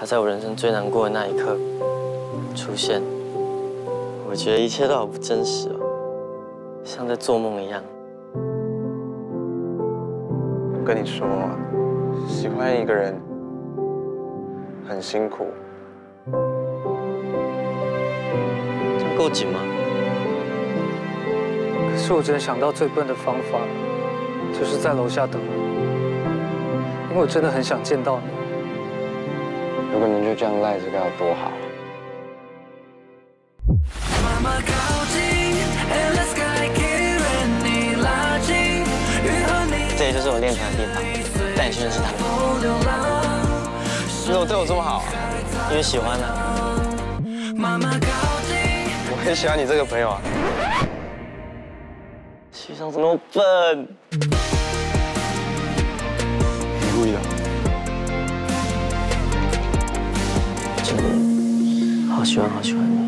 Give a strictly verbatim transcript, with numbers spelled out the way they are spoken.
他在我人生最难过的那一刻出现，我觉得一切都好不真实哦，像在做梦一样。 我跟你说，喜欢一个人很辛苦， 这样够紧吗？ 可是我只能想到最笨的方法，就是在楼下等我，因为我真的很想见到你。 如果能就这样赖着，该有多好。 这里就是我练团的地方，带你去认识他们。 你怎么对我这么好啊？ 因为喜欢啊。 我很喜欢你这个朋友啊。 徐尚怎么笨？ 你故意的。 好喜欢，好喜欢你。